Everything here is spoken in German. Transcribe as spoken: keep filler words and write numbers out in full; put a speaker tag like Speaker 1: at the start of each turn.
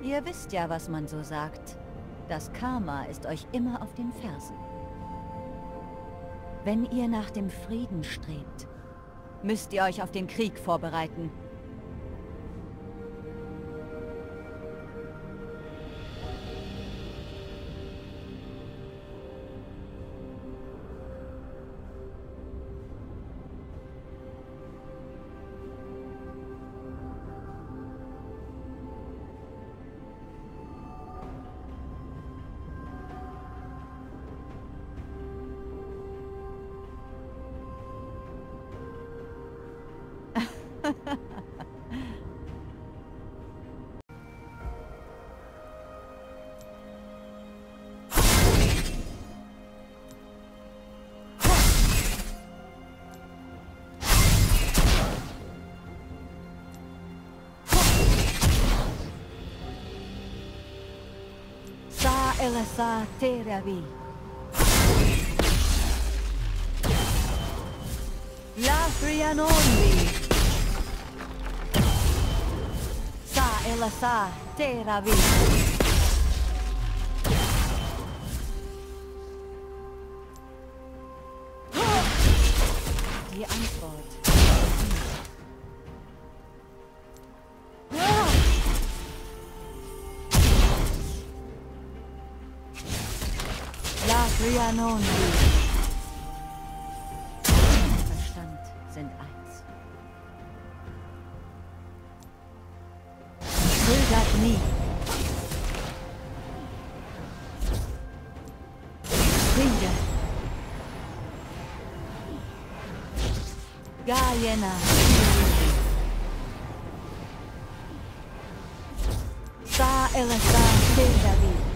Speaker 1: Ihr wisst ja, was man so sagt. Das Karma ist euch immer auf den Fersen. Wenn ihr nach dem Frieden strebt, müsst ihr euch auf den Krieg vorbereiten. Sa elasa teravi. La frianondi. Sa elasa teravi. Die Antwort. La frianondi. Verstand sind eins. Zögert nie. Friede. Gaiena. Sa elasa teravi.